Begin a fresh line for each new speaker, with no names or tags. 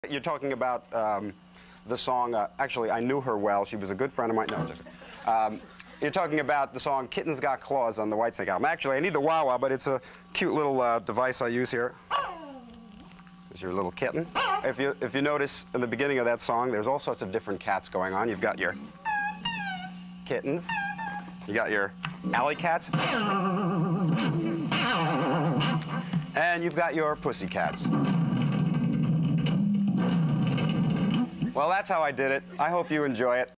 You're talking about the song, actually, I knew her well. She was a good friend of mine. No, just, you're talking about the song Kittens Got Claws on the Whitesnake album. Actually, I need the wah-wah, but it's a cute little device I use here. There's your little kitten. If you notice in the beginning of that song, there's all sorts of different cats going on. You've got your kittens. You got your alley cats. And you've got your pussy cats. Well, that's how I did it. I hope you enjoy it.